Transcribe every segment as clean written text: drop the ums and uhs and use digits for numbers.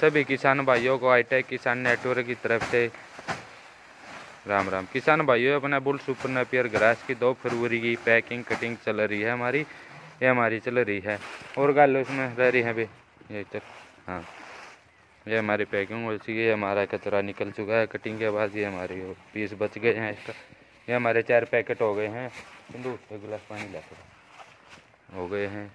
सभी किसान भाइयों को हाईटेक किसान नेटवर्क की तरफ से राम राम। किसान भाइयों, अपना बुल सुपर नेपियर ग्रास की 2 फरवरी की पैकिंग कटिंग चल रही है हमारी, ये हमारी चल रही है और गाल उसमें रह रही है अभी ये चल। हाँ, ये हमारी पैकिंग हो चुकी है, हमारा कचरा निकल चुका है कटिंग के बाद। ये हमारे पीस बच गए हैं इसका, ये हमारे 4 पैकेट हो गए हैं। सिंधु एक गिलास पानी ला हो गए हैं।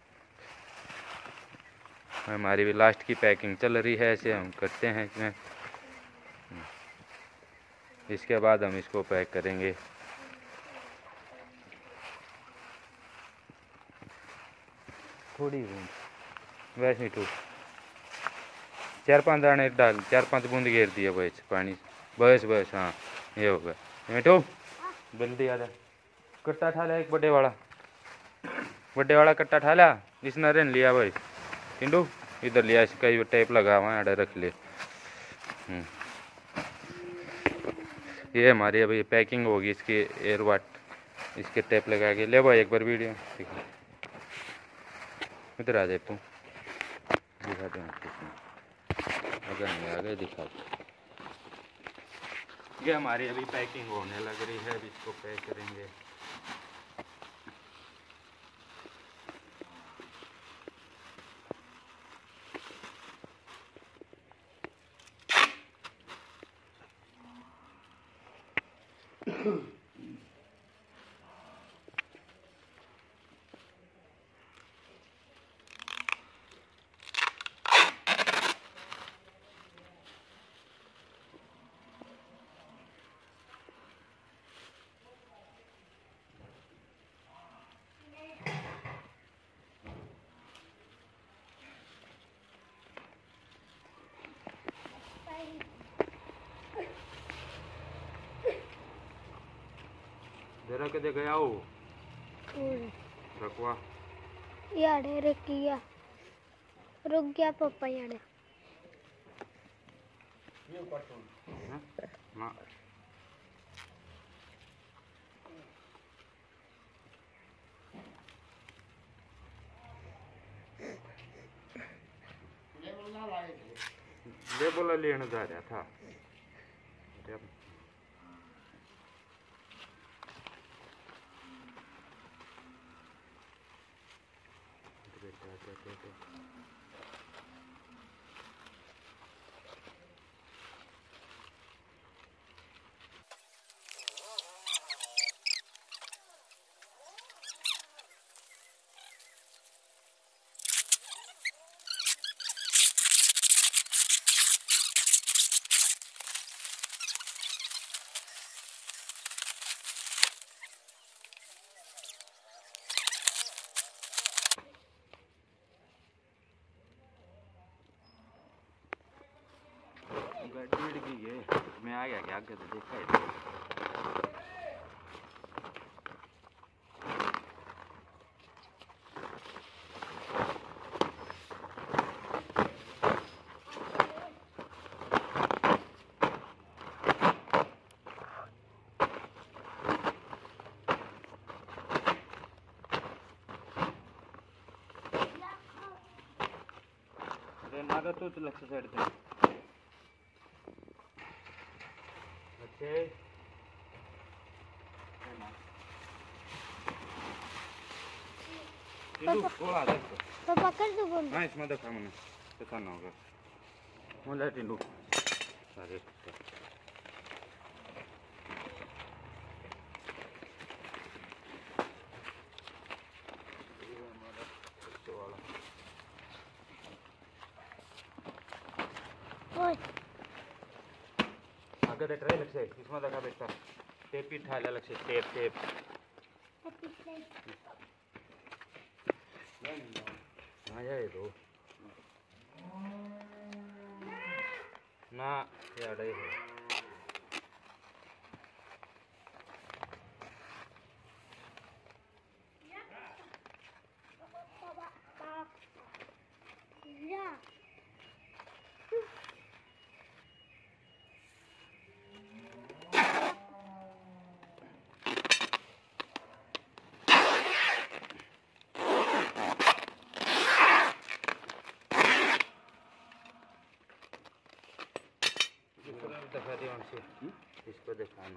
हमारी भी लास्ट की पैकिंग चल रही है, ऐसे हम करते हैं इसमें। इसके बाद हम इसको पैक करेंगे। थोड़ी वैसे ही 4-5 दाने डाल, 4-5 बूंद घेर दिए बस पानी, बस बस। हाँ, ये होगा। मिठू जल्दी आ जा, कट्टा ठा लिया एक बड़े वाला कट्टा ठा लिया, इसने रेन लिया भाई। टिंडू इधर लिया, इसका टेप लगा हुआ है, रख ले। ये हमारी अभी पैकिंग होगी इसकी एयर वाट, इसके टेप लगा के ले भाई। एक बार वीडियो इधर आ जाए, तू दिखा दे अगर नहीं आ गए दिखा दे। ये हमारी अभी पैकिंग होने लग रही है, अभी इसको पैक करेंगे। जरा के दे गया हो रखवा याडे रखिया रुक गया पापा याडे ये कार्टून हां ले बोला लेने जा रहा था। गाड़ी की है, मैं आ गया क्या आगे तो देखा है। मारा तो लक्ष्य साइड पे अच्छे पापा कर दो बोल। हाँ, इसमें देखा मैंने पता ना होगा मुझे टिंडू सारे आगे देख रहे लक्ष्य, इसमें देखा बेटा टेप ही ठाला लक्ष्य, टेप टेप हाँ जाए तो ना यार है दिखा दिया उनसे, इसको दिखाना।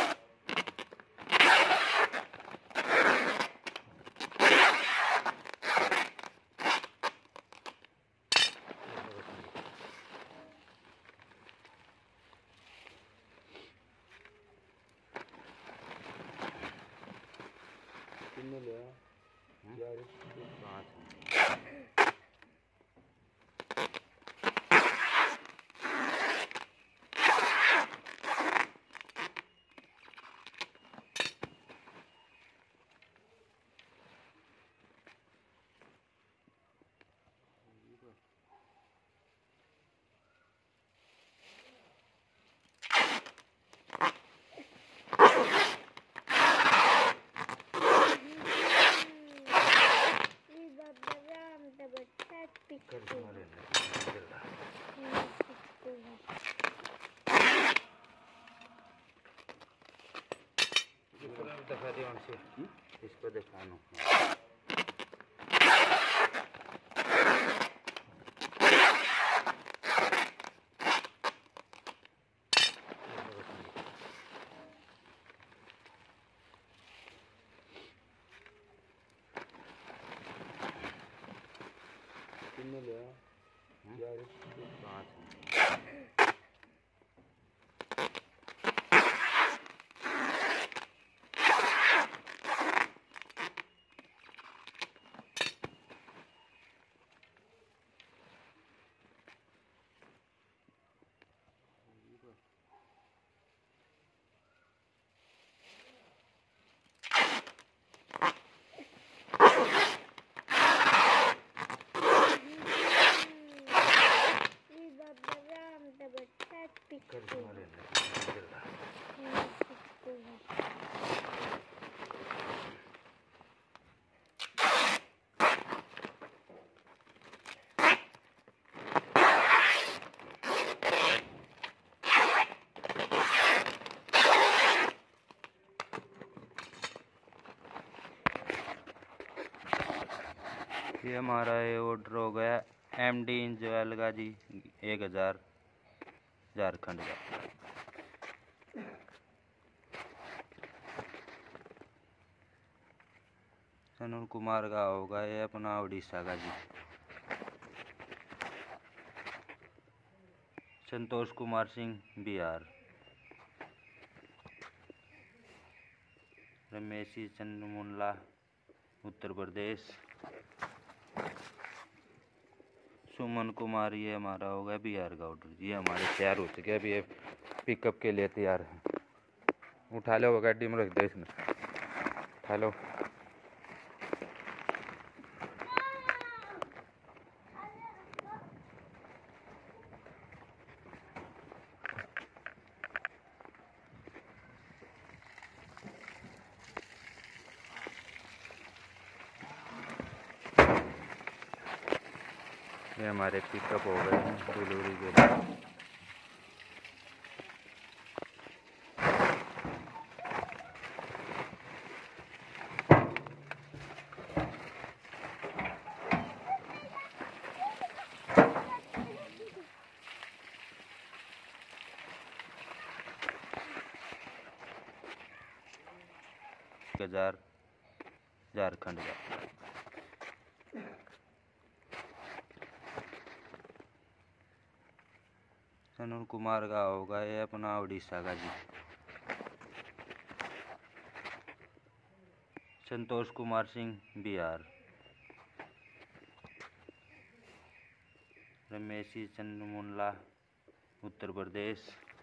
कितने लिया यार? दिखा दिया उनसे, इसको दिखाना। कितने लिया यार? ये हमारा ये ऑर्डर हो गया MD इंजॉयल का जी, 1000 झारखंड का। सनूर कुमार का होगा ये अपना उड़ीसा का जी। संतोष कुमार सिंह बिहार। रमेशी चंद्र मुंडला उत्तर प्रदेश। सुमन कुमार ये हमारा हो गया बिहार का ऑर्डर। ये हमारे तैयार हो चुके हैं, अभी ये पिकअप के लिए तैयार है। उठा लो, वो गाड़ी में रख दो, इसमें उठा लो। ये हमारे पिकअप हो गए हैं डिलीवरी के लिए। झारखंड का। सनूर कुमार का होगा ये अपना उड़ीसा का जी। संतोष कुमार सिंह बिहार। रमेशी चंद्र मुंडला उत्तर प्रदेश।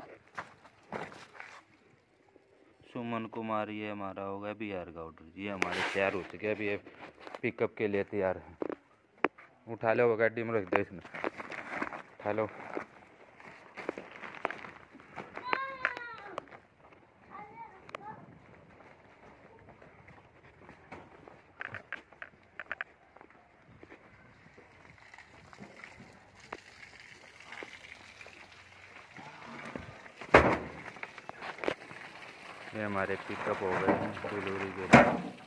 सुमन कुमार ये हमारा हो गया बिहार का ऑर्डर। ये हमारे तैयार हो चुके हैं, अभी ये पिकअप के लिए तैयार है। उठा लो, वो गाड़ी में रख दो, इसमें उठा लो। ये हमारे पिकअप हो गए हैं डिलीवरी के लिए।